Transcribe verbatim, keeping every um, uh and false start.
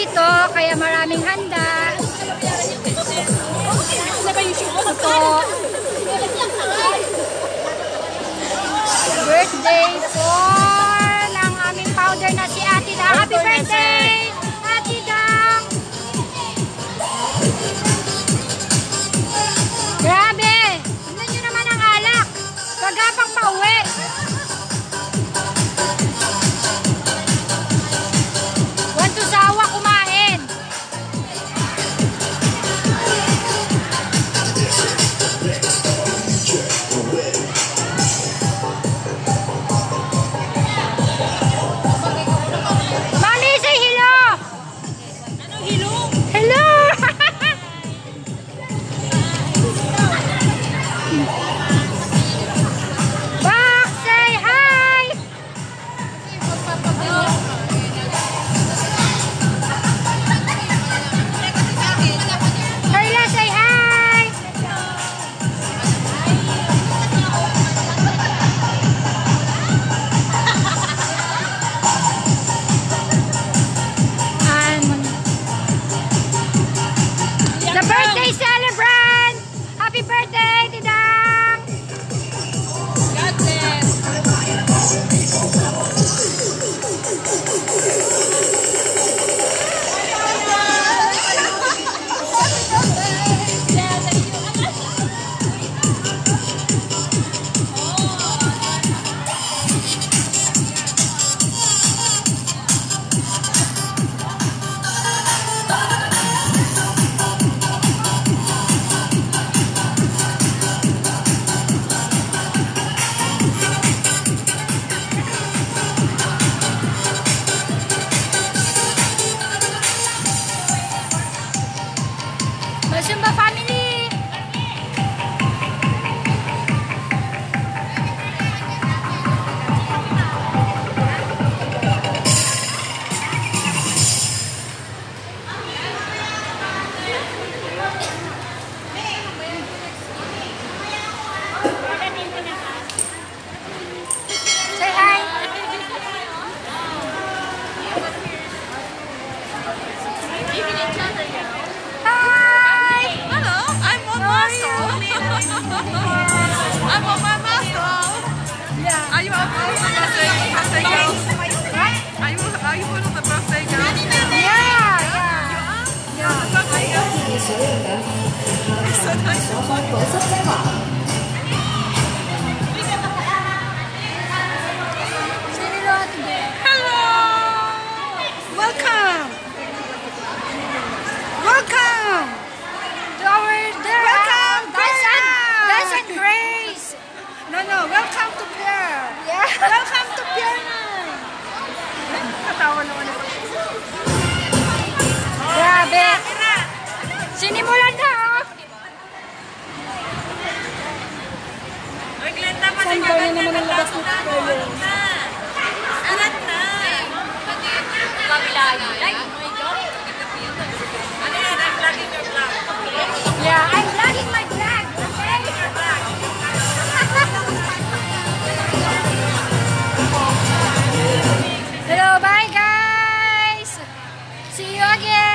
dito, kaya maraming handa. Ito, birthday for ng aming founder na si Ate Dang. Happy birthday, Ate Dang! Grabe! Tignan nyo naman ang alak. Kagapang pauwi. Want to sawa kumain. Mami, say hello! Ano hello? Hello! Bak, say hi! Carla, say hi! And the birthday celebrant! Happy birthday, Tidang! God bless! Masumba family! Say hi! Hi! Hello, I'm on muscle. I'm on my muscle. Yeah. Are you on the birthday, birthday girl? What? Are you are you one of the birthday girls? Yeah, yeah. You're the birthday girl. So nice to meet you. Say hello, Ate Dang. Hello. Welcome! Welcome! To our dear Welcome, uh, Guys and, Pierre! Guys and Grace! No, no. Welcome to Pierre. Yeah! Welcome to Pierre. Katawa naman ito. Grabe! Sinimulan na, oh! Uy, Glenda, Saan ba yun naman ang labas nito? Alat na. Kabilayo. Like, Ano yan? I'm vlogging your vlog. Yeah, I'm vlogging my vlog, okay? Hello, bye guys! See you again!